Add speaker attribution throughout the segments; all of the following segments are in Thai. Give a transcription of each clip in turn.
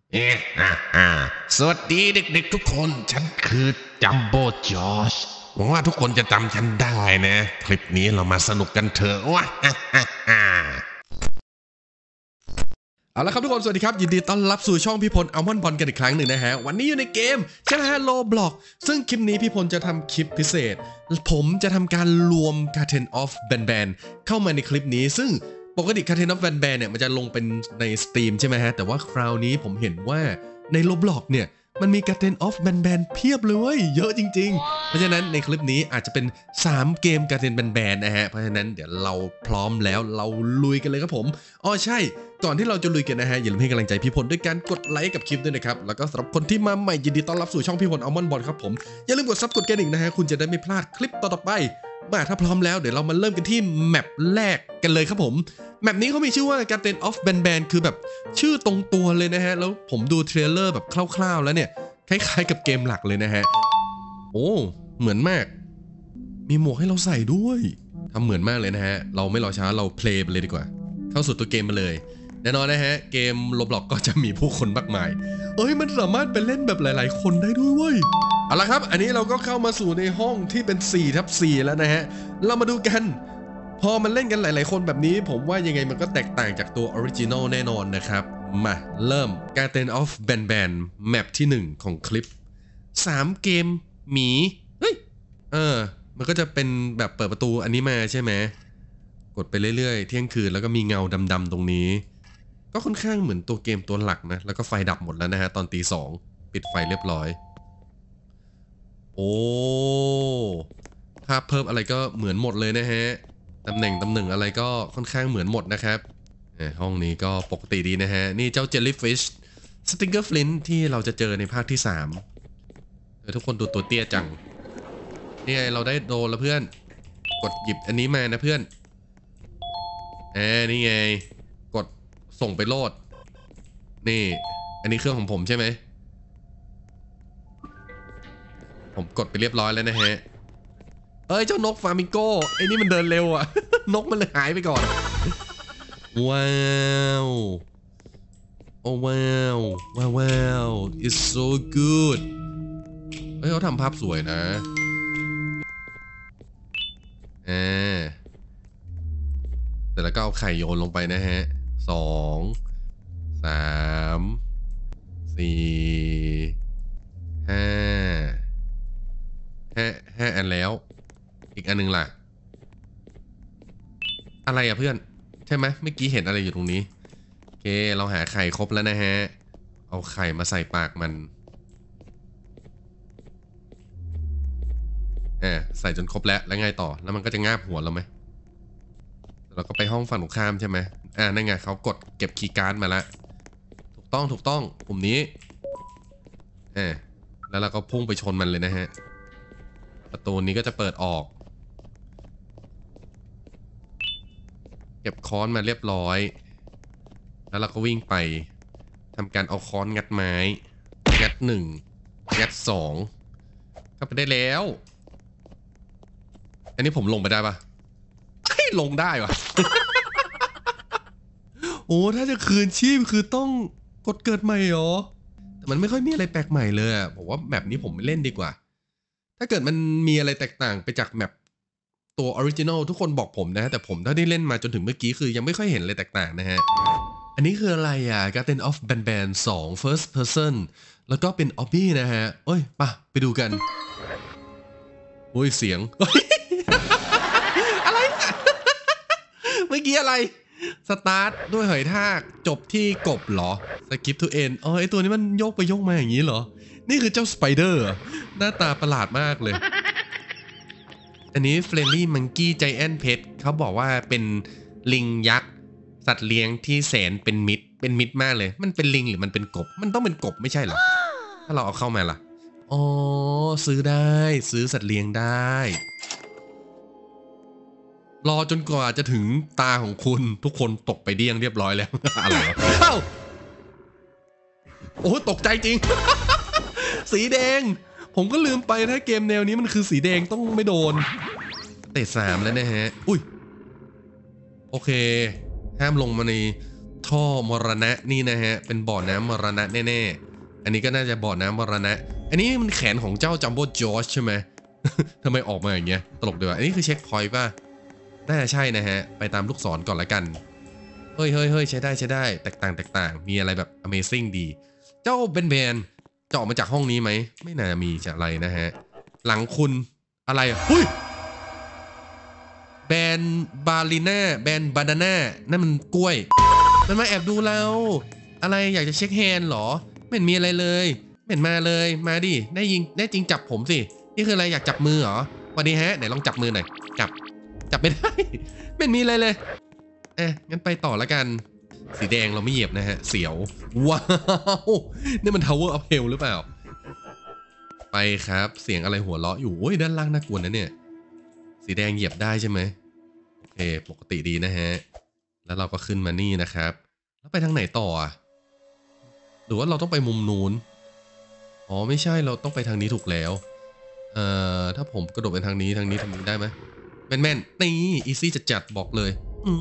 Speaker 1: เอ๊ะสวัสดีเด็กๆทุกคน ฉันคือจัมโบ้จอชหวังว่าทุกคนจะจำฉันได้นะ คลิปนี้เรามาสนุกกันเถอะว้า
Speaker 2: เอาละครับทุกคนสวัสดีครับยินดีต้อนรับสู่ช่องพี่พลอัลมอนด์บอลกันอีกครั้งหนึ่งนะฮะวันนี้อยู่ในเกมใช่ไหมฮะโลบล็อกซึ่งคลิปนี้พี่พลจะทำคลิปพิเศษผมจะทำการรวม Garden of Banban เข้ามาในคลิปนี้ซึ่งปกติ Garden of Banban เนี่ยมันจะลงเป็นในสตรีมใช่ไหมฮะแต่ว่าคราวนี้ผมเห็นว่าในโลบล็อกเนี่ยมันมี Garden of Banban เพียบเลยเยอะจริงๆเพราะฉะนั้นในคลิปนี้อาจจะเป็น3เกม Garden Banban นะฮะเพราะฉะนั้นเดี๋ยวเราพร้อมแล้วเราลุยกันเลยครับผมอ๋อใช่ก่อนที่เราจะลุยกันนะฮะอย่าลืมให้กำลังใจพี่พลด้วยการกดไลค์กับคลิปด้วยนะครับแล้วก็สำหรับคนที่มาใหม่ยินดีต้อนรับสู่ช่องพี่พลอัลมอนด์บอลครับผมอย่าลืมกดซับกดกระดิ่งนะฮะคุณจะได้ไม่พลาดคลิปต่อๆไปมาถ้าพร้อมแล้วเดี๋ยวเรามาเริ่มกันที่แมปแรกกันเลยครับผมแมปนี้เขามีชื่อว่า Garden of Banban คือแบบชื่อตรงตัวเลยนะฮะแล้วผมดูเทรลเลอร์แบบคร่าวๆแล้วเนี่ยคล้ายๆกับเกมหลักเลยนะฮะโอ้เหมือนมากมีหมวกให้เราใส่ด้วยทำเหมือนมากเลยนะฮะเราไม่รอช้าเราเพลย์ไปเลยดีกว่าเข้าสู่ตัวเกมมาเลยแน่นอนนะฮะเกม Roblox ก็จะมีผู้คนมากมายมันสามารถไปเล่นแบบหลายๆคนได้ด้วยเว้ยเอาละครับอันนี้เราก็เข้ามาสู่ในห้องที่เป็น 4/4 แล้วนะฮะเรามาดูกันพอมันเล่นกันหลายๆคนแบบนี้ผมว่ายังไงมันก็แตกต่างจากตัวออริจินอลแน่นอนนะครับมาเริ่ม Garden of Banban แมปที่1ของคลิป3เกมหมีมันก็จะเป็นแบบเปิดประตูอันนี้มาใช่ไหมกดไปเรื่อยๆเที่ยงคืนแล้วก็มีเงาดำๆตรงนี้ก็ค่อนข้างเหมือนตัวเกมตัวหลักนะแล้วก็ไฟดับหมดแล้วนะฮะตอนตี 2ปิดไฟเรียบร้อยโอ้ภาพเพิ่มอะไรก็เหมือนหมดเลยนะฮะตำแหน่งอะไรก็ค่อนข้างเหมือนหมดนะครับห้องนี้ก็ปกติดีนะฮะนี่เจ้า Jellyfish Stinger Flint ที่เราจะเจอในภาคที่3ทุกคนดูตัวเตี้ยจังนี่ไงเราได้โดนแล้วเพื่อนกดหยิบอันนี้มานะเพื่อนนี่ไงกดส่งไปโหลดนี่อันนี้เครื่องของผมใช่ไหมผมกดไปเรียบร้อยแล้วนะฮะเจ้านกฟามิงโก้ไอ้นี่มันเดินเร็วอ่ะ นกมันเลยหายไปก่อนว้าวโอ้ว้าว it's so good เขาทำภาพสวยนะแต่แล้วก็เอาไข่โยนลงไปนะฮะ2 3 4 5อันแล้วอีกอันนึงล่ะอะไรอะเพื่อนใช่ไหมเมื่อกี้เห็นอะไรอยู่ตรงนี้โอเคเราหาไข่ครบแล้วนะฮะเอาไข่มาใส่ปากมันใส่จนครบแล้วไงต่อแล้วมันก็จะงาบหัวเราไหมเราก็ไปห้องฝั่งตรงข้ามใช่ไหมนั่นไงเขากดเก็บคีย์การ์ดมาแล้วถูกต้องปุ่มนี้แล้วเราก็พุ่งไปชนมันเลยนะฮะประตูนี้ก็จะเปิดออกเก็บค้อนมาเรียบร้อยแล้วเราก็วิ่งไปทำการเอาค้อนงัดไม้งัด1งัด2เข้าไปได้แล้วอันนี้ผมลงไปได้ปะลงได้วะ โอ้ถ้าจะคืนชีพคือต้องกดเกิดใหม่เหรอแต่มันไม่ค่อยมีอะไรแปลกใหม่เลยอะผมว่าแมปนี้ผมไม่เล่นดีกว่าถ้าเกิดมันมีอะไรแตกต่างไปจากแมปตัวออริจินอลทุกคนบอกผมนะแต่ผมเท่าที่เล่นมาจนถึงเมื่อกี้คือยังไม่ค่อยเห็นอะไรแตกต่างนะฮะอันนี้คืออะไรอ่ะ Garden of Banban 2 First Person แล้วก็เป็น Obby นะฮะไปดูกันโอ้ยเสียง อะไร เมื่อกี้อะไรสตาร์ทด้วยหอยทากจบที่กบเหรอสกิปทูเอ็นไอตัวนี้มันโยกไปโยกมาอย่างนี้เหรอนี่คือเจ้าสไปเดอร์หน้าตาประหลาดมากเลยอันนี้ Friendly Monkey Giant Pet เขาบอกว่าเป็นลิงยักษ์สัตว์เลี้ยงที่แสนเป็นมิตรมากเลยมันเป็นลิงหรือมันเป็นกบมันต้องเป็นกบไม่ใช่เหรอถ้าเราเอาเข้ามาล่ะซื้อได้ซื้อสัตว์เลี้ยงได้รอจนกว่าจะถึงตาของคุณทุกคนตกไปเดี้ยงเรียบร้อยแล้ว อะไรวะโอ้ตกใจจริง สีแดงผมก็ลืมไปถ้าเกมแนวนี้มันคือสีแดงต้องไม่โดนเตะ3แล้วนะฮะโอเคห้ามลงมาในท่อมรณะนี่นะฮะเป็นบ่อน้ำมรณะแน่ๆอันนี้ก็น่าจะบ่อน้ำมรณะอันนี้มันแขนของเจ้าจัมโบ้จอร์จใช่ไหม ทำไมออกมาอย่างเงี้ยตลกดีว่ะอันนี้คือเช็คพอยต์ป่ะน่าจะใช่นะฮะไปตามลูกศรก่อนละกันเฮ้ยใช้ได้แตกต่างมีอะไรแบบ Amazing ดีเจ้าเบนจะออกมาจากห้องนี้ไหมไม่น่ามีจากอะไรนะฮะหลังคุณอะไรเฮ้ยแบนบาลิน่าแบนบานาน่านั่นมันกล้วยมันมาแอบดูเราอะไรอยากจะเช็คแฮนด์หรอไม่เห็นมีอะไรเลยไม่เห็นมาเลยมาดิได้จริงจับผมสินี่คืออะไรอยากจับมือเหรอวันนี้ฮะไหนลองจับมือหน่อยจับไม่ได้ ไม่เห็นมีอะไรเลยงั้นไปต่อละกันสีแดงเราไม่เหยียบนะฮะเสียวว้าวนี่มัน Tower of Hell หรือเปล่าไปครับเสียงอะไรหัวเราะอยู่โอ้ยด้านล่างน่ากลัวนะเนี่ยสีแดงเหยียบได้ใช่ไหมโอเคปกติดีนะฮะแล้วเราก็ขึ้นมานี่นะครับแล้วไปทางไหนต่อหรือว่าเราต้องไปมุมนู้นอ๋อไม่ใช่เราต้องไปทางนี้ถูกแล้วถ้าผมกระโดดไปทางนี้ได้ไหมแม่นนี่อีซี่จัดบอกเลย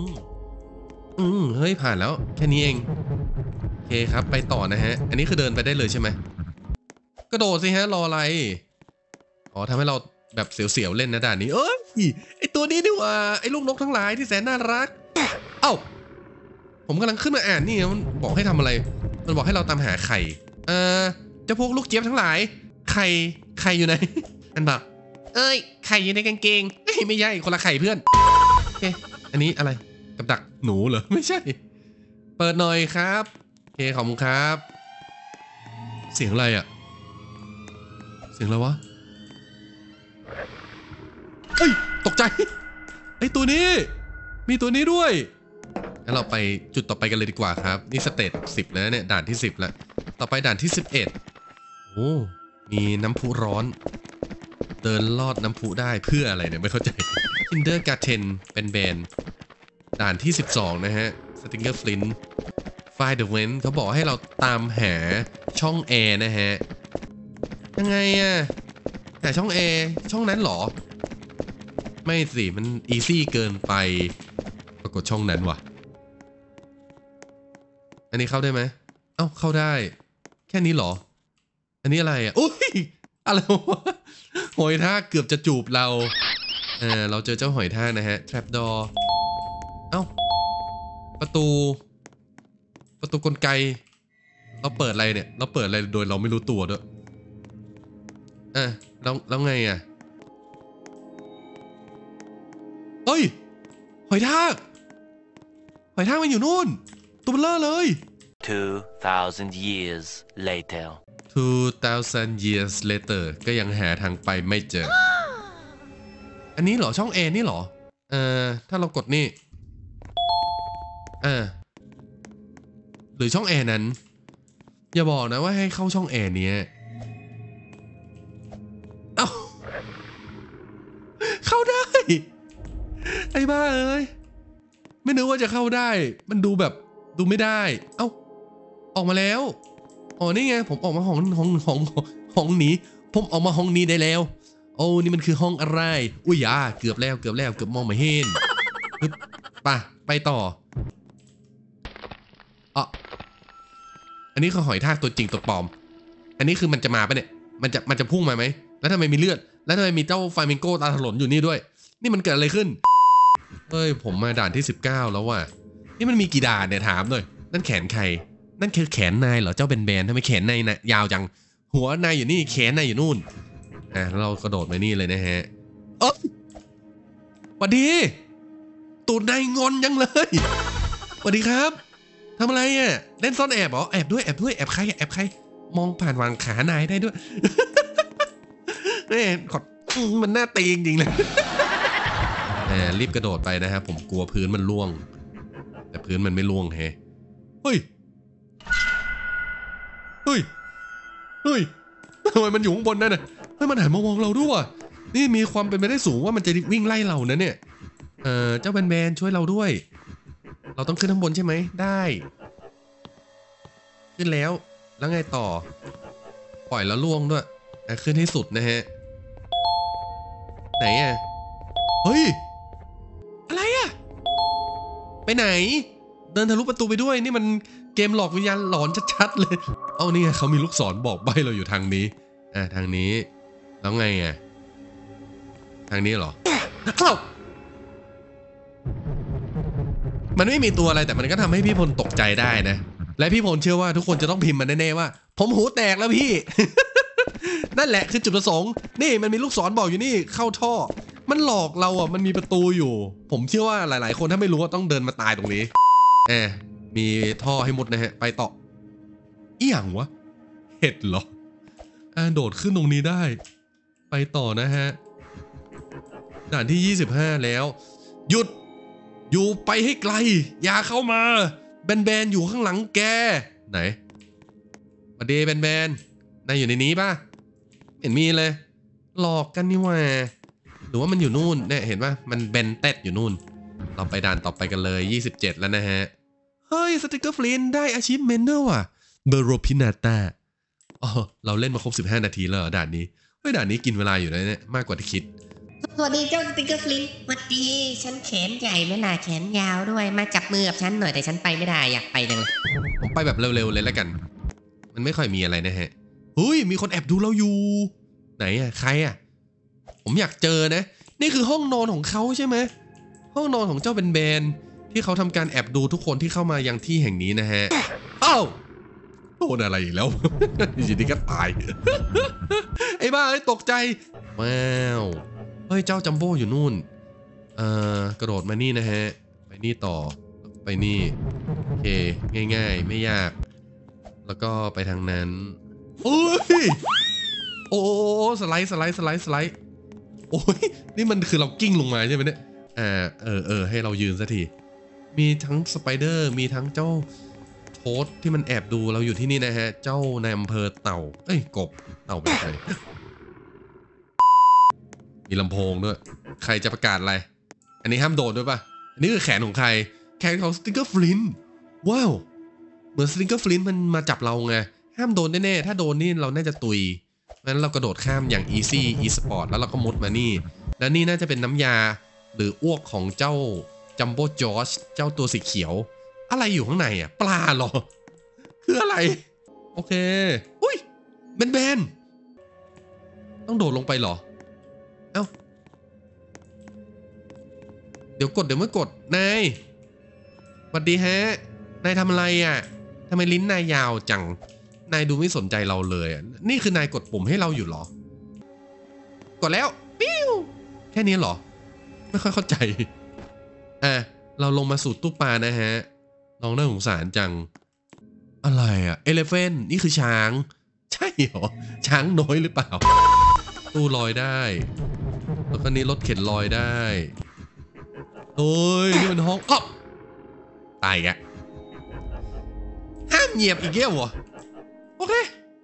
Speaker 2: เฮ้ยผ่านแล้วแค่นี้เองโอเคครับไปต่อนะฮะอันนี้คือเดินไปได้เลยใช่ไหมกระโดดสิฮะรออะไรอ๋อทำให้เราแบบเสียวๆเล่นนะด่านนี้ไอตัวนี้นี่ว่าไอลูกนกทั้งหลายที่แสนน่ารักเอ้าผมกำลังขึ้นมาอ่านนี่มันบอกให้ทำอะไรมันบอกให้เราตามหาไข่เจ้าพวกลูกเจี๊ยบทั้งหลายไข่อยู่ไหนมันบอกไข่อยู่ในกางเกงไม่ใช่คนละไข่เพื่อนโอเคอันนี้อะไรกับดักหนูเหรอไม่ใช่เปิดหน่อยครับโอเคขอบคุณครับเสียงอะไรอะเสียงอะไรวะตกใจไอตัวนี้มีตัวนี้ด้วยงั้นเราไปจุดต่อไปกันเลยดีกว่าครับนี่สเตจ10แล้วเนี่ยด่านที่10แล้วต่อไปด่านที่11โอ้มีน้ำพุร้อนเดินลอดน้ำพุได้เพื่ออะไรเนี่ยไม่เข้าใจ Kindergarten เป็นแบรนด์ด่านที่12นะฮะ Stinger Flint Find the Vent เขาบอกให้เราตามหาช่องแอร์นะฮะยังไงหาช่องแอร์ช่องนั้นหรอไม่สิมันอีซี่เกินไปปรากฏช่องนั้นว่ะอันนี้เข้าได้ไหมเข้าได้แค่นี้หรออันนี้อะไรอุ้ยอะไรวะหอยทากเกือบจะจูบเราเราเจอเจ้าหอยทากนะฮะ Trapdoor ประตูกลไกเราเปิดอะไรเนี่ยเราเปิดอะไรโดยเราไม่รู้ตัวด้วยแล้วไงเฮ้ยหอยทากมันอยู่นู่นตัวเบลอเลย
Speaker 3: 2,000 years later
Speaker 2: 2,000 years later ก็ยังหาทางไปไม่เจอ อันนี้เหรอช่องแอร์นี่เหรอถ้าเรากดนี่หรือช่องแอร์นั้นอย่าบอกนะว่าให้เข้าช่องแอร์นี้เข้าได้ไอ้บ้าเอ้ยไม่นึกว่าจะเข้าได้มันดูแบบดูไม่ได้ออกมาแล้วอ๋อนี่ไงผมออกมาห้องนี้ผมออกมาห้องนี้ได้แล้วโอ้นี่มันคือห้องอะไรอุ้ยเกือบมองไม่เห็นไปต่ออันนี้คือหอยทากตัวจริงตัวปลอมอันนี้คือมันจะมาปะเนี่ยมันจะพุ่งมาไหมแล้วทำไมมีเลือดแล้วทำไมมีเจ้าฟลามิงโกตาถลนอยู่นี่ด้วยนี่มันเกิดอะไรขึ้นผมมาด่านที่19แล้วว่ะนี่มันมีกี่ด่านเนี่ยถามหน่อยนั่นแขนใครนั่นคือแขนนายเหรอเจ้าแบนทำไมแขนนายนะยาวจังหัวนายอยู่นี่แขนนายอยู่นู่นแล้วเรากระโดดไปนี่เลยนะฮะสวัสดีตูดนายงอนยังเลยสวัสดีครับทำอะไรเล่นซ่อนแอบเหรอแอบด้วยแอบใครมองผ่านวางขานายได้ด้วยนี่มันน่าตีจริงๆเลยรีบกระโดดไปนะครับผมกลัวพื้นมันร่วงแต่พื้นมันไม่ร่วงเฮ้ยทำไมมันอยู่ข้างบนนั่นน่ะมันหันมามองเราด้วยว่ะนี่มีความเป็นไปได้สูงว่ามันจะวิ่งไล่เรานะเนี่ยเจ้าแบนช่วยเราด้วยเราต้องขึ้นข้างบนใช่ไหมได้ขึ้นแล้วไงต่อปล่อยแล้วล่วงด้วยขึ้นให้สุดนะฮะไหนเฮ้ยอะไรไปไหนเดินทะลุประตูไปด้วยนี่มันเกมหลอกวิญญาณหลอนชัดๆเลยเอานี่ไงเขามีลูกศรบอกใบ้เราอยู่ทางนี้ทางนี้แล้วไงทางนี้เหรอเอ้ามันไม่มีตัวอะไรแต่มันก็ทำให้พี่พลตกใจได้นะและพี่พลเชื่อว่าทุกคนจะต้องพิมพ์มันแน่ๆว่าผมหูแตกแล้วพี่ นั่นแหละคือจุดประสงค์นี่มันมีลูกศรบอกอยู่นี่เข้าท่อมันหลอกเรามันมีประตูอยู่ผมเชื่อว่าหลายๆคนถ้าไม่รู้ว่าต้องเดินมาตายตรงนี้มีท่อให้มุดนะฮะไปต่ออีหยังวะเห็ดเหรอโดดขึ้นตรงนี้ได้ไปต่อนะฮะด่านที่25แล้วหยุดอยู่ไปให้ไกลอย่าเข้ามาแบนอยู่ข้างหลังแกไหนมาเดแบนนายอยู่ในนี้ป่ะเห็นมีเลยหลอกกันนี่ว่าหรือว่ามันอยู่นู่นเนี่ยเห็นป่ะมันแบนเต็ดอยู่นู่นเราไปด่านต่อไปกันเลย27แล้วนะฮะเฮ้ยสติกเกอร์ฟลินได้อาชีพเมนเนอร์ว่ะเบโรพินาตาเราเล่นมาครบ15นาทีแล้วด่านนี้เฮ้ยด่านนี้กินเวลาอยู่นะเนี่ยมากกว่าที่คิด
Speaker 4: สวัสดีเจ้าสติกเกอร์ฟลินสวัสดีฉันแขนใหญ่ไม่น่าแขนยาวด้วยมาจับมือกับฉันหน่อยแต่ฉันไปไม่ได้อยากไปจังเลย
Speaker 2: ผมไปแบบเร็วๆเลยแล้วกันมันไม่ค่อยมีอะไรนะฮะเฮ้ยมีคนแอบดูเราอยู่ไหนใครผมอยากเจอนะนี่คือห้องนอนของเขาใช่ไหมห้องนอนของเจ้าแบนที่เขาทำการแอบดูทุกคนที่เข้ามายังที่แห่งนี้นะฮะอ้าวโดนอะไรอีกแล้ว อยู่ดีก็ตาย ไอ้บ้าตกใจว้าวเฮ้ยเจ้าจัมโบ้อยู่นู่นกระโดดมานี่นะฮะไปนี่ต่อไปนี่โอเคง่ายๆไม่ยากแล้วก็ไปทางนั้นโอ้ยโอ้สไลด์โอ้ยนี่มันคือเรากิ้งลงมาใช่ไหมเนี่ยให้เรายืนสักทีมีทั้งสไปเดอร์มีทั้งเจ้าโทสที่มันแอบดูเราอยู่ที่นี่นะฮะเจ้านายอำเภอเต่ากบเต่าเป็นใครมีลำโพงด้วยใครจะประกาศอะไรอันนี้ห้ามโดดด้วยป่ะอันนี้คือแขนของใครแขนของสติกเกอร์ฟลินว้าวเหมือนสติกเกอร์ฟลินมันมาจับเราไงห้ามโดนแน่ๆถ้าโดนนี่เราน่าจะตุยงั้นเรากระโดดข้ามอย่าง easy e-sport แล้วเราก็มุดมานี่แล้วนี่น่าจะเป็นน้ำยาหรืออ้วกของเจ้าจัมโบ้จอร์จเจ้าตัวสีเขียวอะไรอยู่ข้างในปลาหรอคืออะไรโอเคอุ้ยแบนต้องโดดลงไปหรอเอ้าเดี๋ยวกดเดี๋ยวไม่กดนายสวัสดีฮะนายทำอะไรทำไมลิ้นนายยาวจังนายดูไม่สนใจเราเลยนี่คือนายกดปุ่มให้เราอยู่หรอกดแล้วปิ้วแค่นี้หรอไม่ค่อยเข้าใจเราลงมาสู่ตู้ปลานะฮะน้องน่าสงสารจังอะไรเอเลเฟนนี่คือช้างใช่หรอช้างน้อยหรือเปล่าตู้ลอยได้แล้วก็นี้รถเข็นลอยได้โอ้ยนี่มันห้องตายอ่ะห้ามเหยียบอีกแล้วเหรอโอเค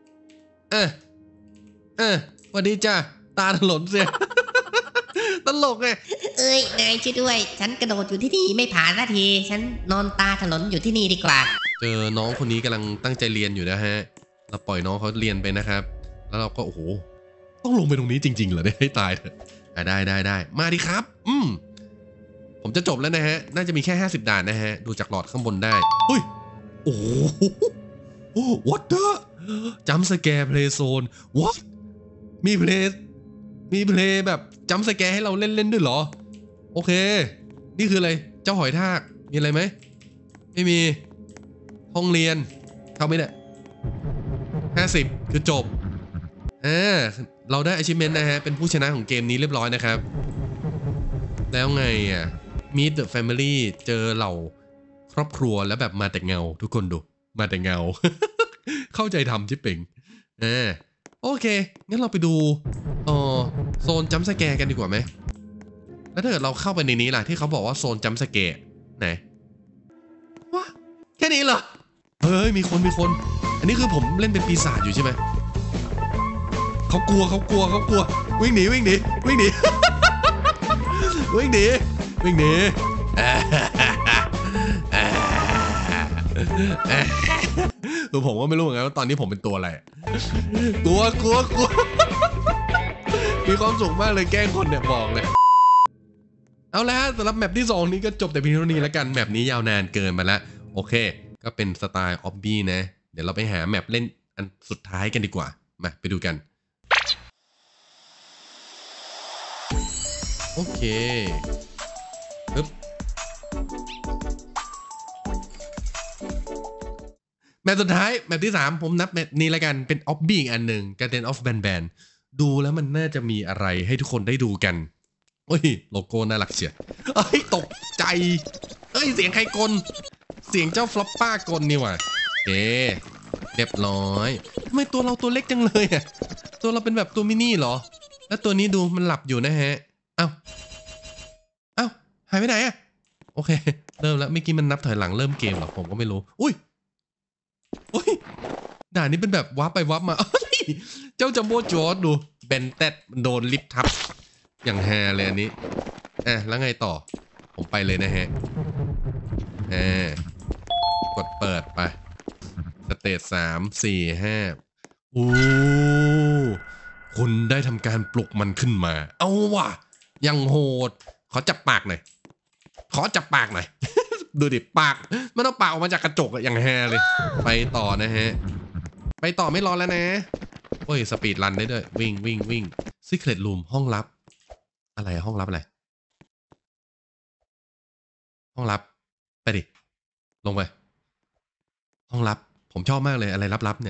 Speaker 2: สวัสดีจ้าตาถลนเสีย ตลกไง
Speaker 4: นายช่วยด้วยฉันกระโดดอยู่ที่นี่ไม่ผ่านนาทีฉันนอนตาถลนอยู่ที่นี่ดีกว่า
Speaker 2: เจอน้องคนนี้กำลังตั้งใจเรียนอยู่นะฮะเราปล่อยน้องเขาเรียนไปนะครับแล้วเราก็โอ้โหต้องลงไปตรงนี้จริงๆเหรอเนี่ยให้ตายเถอะได้มาดิครับผมจะจบแล้วนะฮะน่าจะมีแค่50ด่านนะฮะดูจากหลอดข้างบนได้เฮ้ยโอ้โหwhat the จัมป์สแกร์เพลย์โซน what มีเพลย์แบบจัมป์สแกร์ให้เราเล่นด้วยเหรอโอเคนี่คืออะไรเจ้าหอยทากมีอะไรไหมไม่มีห้องเรียนเข้าไม่ได้50คือจบเราได้ achievement นะฮะเป็นผู้ชนะของเกมนี้เรียบร้อยนะครับแล้วไงMeet the Family เจอเหล่าครอบครัวแล้วแบบมาแต่เงาทุกคนดูมาแต่เงา เข้าใจทำชิปเป่งโอเคงั้นเราไปดูโซนจัมป์สแกร์กันดีกว่าไหมแล้วถ้าเกิดเราเข้าไปในนี้ล่ะที่เขาบอกว่าโซนจัมป์สแกร์ไหนวะแค่นี้เหรอเฮ้ยมีคนอันนี้คือผมเล่นเป็นปีศาจอยู่ใช่ไหมเขากลัววิ่งหนีวิ่งหนีตัวผมก็ไม่รู้เหมือนกันว่าตอนนี้ผมเป็นตัวอะไรกลัวมีความสุขมากเลยแกล้งคนเนี่ยบอกเลยเอาละสำหรับแมปที่2นี้ก็จบแต่เพียงเท่านี้แล้วกันแมปนี้ยาวนานเกินไปแล้วโอเคก็เป็นสไตล์ออบบี้นะเดี๋ยวเราไปหาแมปเล่นอันสุดท้ายกันดีกว่ามาไปดูกันโอเคปึ๊บแมปสุดท้ายแมปที่3ผมนับแมปนี้แล้วกันเป็นออบบี้อีกอันหนึ่ง Garden of Banban ดูแล้วมันน่าจะมีอะไรให้ทุกคนได้ดูกันโอ้ยโลโก้น่ารักเชียวเอ้ยตกใจเอ้ยเสียงใครกลเสียงเจ้าฟลอปป้ากลนี่ว่ะเอ๊เรียบร้อยทำไมตัวเราตัวเล็กจังเลยอ่ะตัวเราเป็นแบบตัวมินิเหรอแล้วตัวนี้ดูมันหลับอยู่นะฮะเอ้าหายไปไหนอ่ะโอเคเริ่มแล้วเมื่อกี้มันนับถอยหลังเริ่มเกมหรอผมก็ไม่รู้อุ้ยด่านนี้เป็นแบบวับไปวับมาเจ้าจัมโบ้จอร์ดดูเบนเต็ดโดนลิฟทับอย่างแฮเลยอันนี้แล้วไงต่อผมไปเลยนะฮะกดเปิดไปสเตจ3 4 5โอ้คุณได้ทำการปลุกมันขึ้นมาเอาว่ะยังโหดขอจับปากหน่อย ดูดิปากมันต้องปากออกมาจากกระจกอย่างแฮเลยไปต่อนะฮะไปต่อไม่รอแล้วนะโอ้ยสปีดรันได้ด้วยวิ่งSecret Room ห้องลับอะไรห้องลับอะไรห้องลับไปดิลงไปห้องลับผมชอบมากเลยอะไรลับๆเนี่ย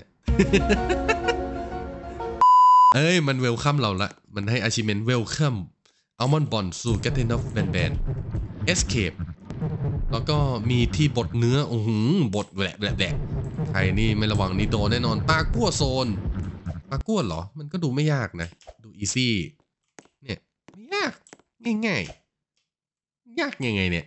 Speaker 2: เอ้ยมันเวลคัมเราละมันให้ achievement welcome Almond Bond สู่ Garden of Banban Escape แล้วก็มีที่บดเนื้อบดแหลกใครนี่ไม่ระวังนี่โดนแน่นอนปลากั้วโซนปลากั้วเหรอมันก็ดูไม่ยากนะดูอีซี่เนี่ยไม่ยากง่ายยากยังไงเนี่ย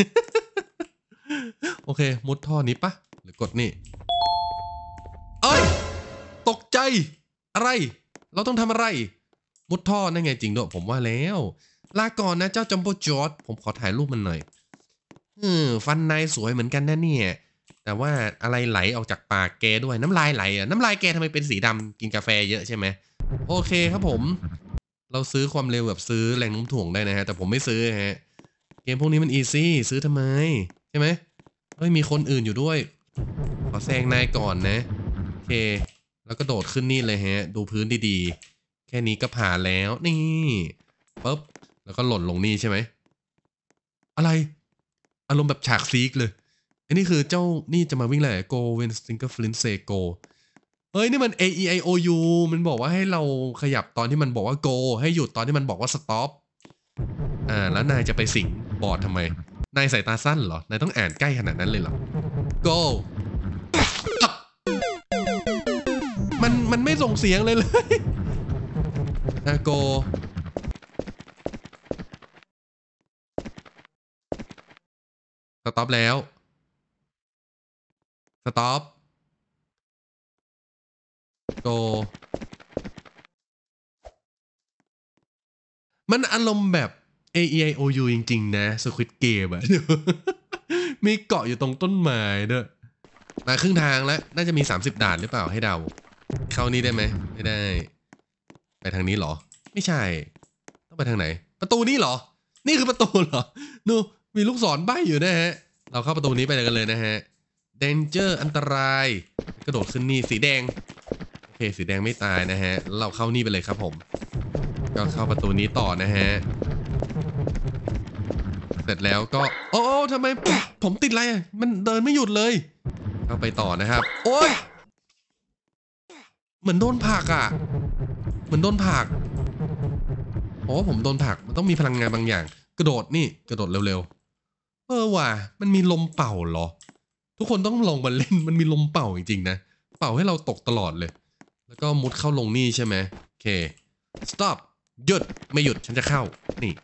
Speaker 2: โอเคมุดท่อนี้ปะหรือกดนี่เอ้ยตกใจอะไรเราต้องทำอะไรมุดท่อนั่นไงจริงด้วยผมว่าแล้วลาก่อนนะเจ้าจัมโบ้จอร์ดผมขอถ่ายรูปมันหน่อยฟันนายสวยเหมือนกันนะเนี่ยแต่ว่าอะไรไหลออกจากปากแกด้วยน้ำลายไหลน้ำลายแกทำไมเป็นสีดำกินกาแฟเยอะใช่ไหมโอเคครับผมเราซื้อความเร็วแบบซื้อแรงโน้มถ่วงได้นะฮะแต่ผมไม่ซื้อฮะเกมพวกนี้มันอีซี่ซื้อทำไมใช่ไหมเฮ้ยมีคนอื่นอยู่ด้วยขอแซงนายก่อนนะโอเคแล้วก็โดดขึ้นนี่เลยฮะดูพื้นดีๆแค่นี้ก็ผ่านแล้วนี่ปุ๊บแล้วก็หล่นลงนี่ใช่ไหมอะไรอารมณ์แบบฉากซีกเลยอันนี้คือเจ้านี่จะมาวิ่งอะไรโกเวนสติงเกอร์ฟลินเซโกเฮ้ยนี่มัน A E I O U มันบอกว่าให้เราขยับตอนที่มันบอกว่า go ให้หยุดตอนที่มันบอกว่า stop แล้วนายจะไปสิงบอร์ดทำไมนายสายตาสั้นเหรอนายต้องอ่านใกล้ขนาดนั้นเลยเหรอ go มันไม่ส่งเสียงเลยgo stop แล้ว stop go มันอารมณ์แบบ A E I O U จริงๆนะ Squid Game อะ มีเกาะอยู่ตรงต้นไม้ด้วยมาครึ่งทางแล้วน่าจะมี30ด่านหรือเปล่าให้เดาเข้านี้ได้ไหมไม่ได้ไปทางนี้เหรอไม่ใช่ต้องไปทางไหนประตูนี้เหรอนี่คือประตูเหรอดูมีลูกศรใบ้อยู่นะฮะเราเข้าประตูนี้ไปกันเลยนะฮะ Danger อันตรายกระโดดขึ้นนี่สีแดงโอเคสีแดงไม่ตายนะฮะเราเข้านี่ไปเลยครับผมก็เข้าประตูนี้ต่อนะฮะเสร็จแล้วก็โอ้ทำไมผมติดอะไรอ่ะมันเดินไม่หยุดเลยเข้าไปต่อนะครับโอ้ยเหมือนโดนผักอ่ะเหมือนโดนผักโอ้ผมโดนผักมันต้องมีพลังงานบางอย่างกระโดดนี่กระโดดเร็วๆว่ะมันมีลมเป่าเหรอทุกคนต้องลองมาเล่นมันมีลมเป่าจริงๆนะเป่าให้เราตกตลอดเลยแล้วก็มุดเข้าลงนี่ใช่ไหมโอเค stop หยุดไม่หยุดฉันจะเข้านี่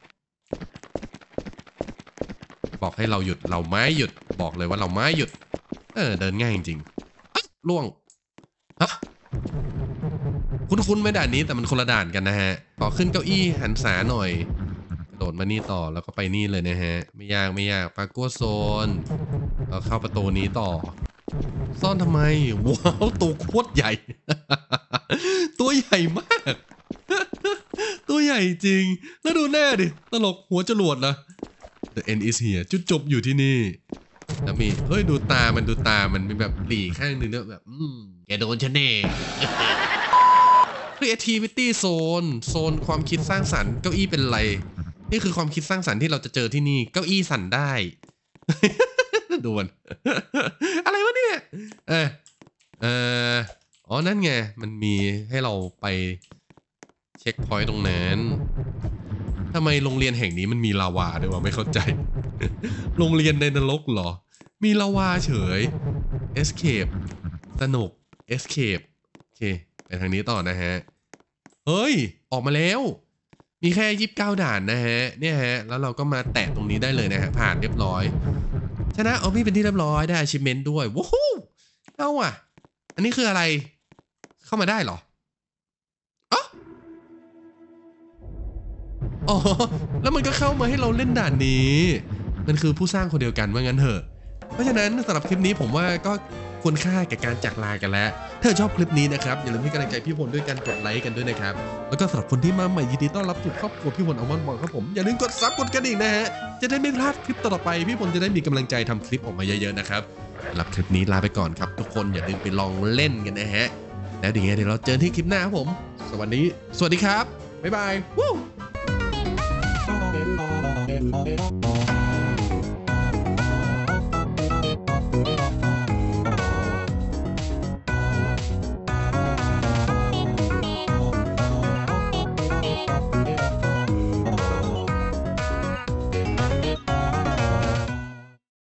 Speaker 2: บอกให้เราหยุดเราไม่หยุดบอกเลยว่าเราไม่หยุดเดินง่ายจริงๆล่วงฮะคุ้นๆไม่ด่านนี้แต่มันคนละด่านกันนะฮะขอขึ้นเก้าอี้หันษาหน่อยกระโดดมานี่ต่อแล้วก็ไปนี่เลยนะฮะไม่ยากปากัวโซนเราเข้าประตูนี้ต่อซ่อนทำไมว้าวตัวโคตรใหญ่ ตัวใหญ่มาก ตัวใหญ่จริงแล้วดูหน้าดิตลกหัวจรวดนะ The end is here จุดจบอยู่ที่นี่แล้วมีเฮ้ยดูตามันมีแบบหลีข้างนึงด้วยแบบ
Speaker 1: แกโดนฉันเอง
Speaker 2: creativity zone โซนความคิดสร้างสรรค์เก้าอี้เป็นไรนี่คือความคิดสร้างสรรค์ที่เราจะเจอที่นี่เก้าอี้สั่นได้ ดูมัน อะไรวะเนี่ยอ๋อนั่นไงมันมีให้เราไปเช็คพอยต์ตรงนั้นทำไมโรงเรียนแห่งนี้มันมีลาวาด้วยวะไม่เข้าใจ โรงเรียนในนรกเหรอมีลาวาเฉย escape สนุก escape โอเคไปทางนี้ต่อนะฮะเฮ้ยออกมาแล้วมีแค่29ด่านนะฮะเนี่ยฮะแล้วเราก็มาแตะตรงนี้ได้เลยนะฮะผ่านเรียบร้อยชนะเอาพี่เป็นที่เรียบร้อยได้ achievement ด้วยว้าวเอาอ่ะอันนี้คืออะไรเข้ามาได้เหรออ๋อแล้วมันก็เข้ามาให้เราเล่นด่านนี้มันคือผู้สร้างคนเดียวกันว่างั้นเถอะเพราะฉะนั้นสำหรับคลิปนี้ผมว่าก็ควรค่าแก่การจากลากันแล้วถ้าชอบคลิปนี้นะครับอย่าลืมให้กำลังใจพี่พลด้วยการกดไลค์กันด้วยนะครับแล้วก็สำหรับคนที่มาใหม่ยินดีต้อนรับสู่ครอบครัวพี่พลอัลมอนด์บอลครับผมอย่าลืมกดซับกดกระดิ่งนะฮะจะได้ไม่พลาดคลิปต่อไปพี่พลจะได้มีกำลังใจทำคลิปออกมาเยอะๆนะครับสำหรับคลิปนี้ลาไปก่อนครับทุกคนอย่าลืมไปลองเล่นกันนะฮะแล้วเดี๋ยวเราเจอที่คลิปหน้าครับผมสวัสดีครับบ๊ายบาย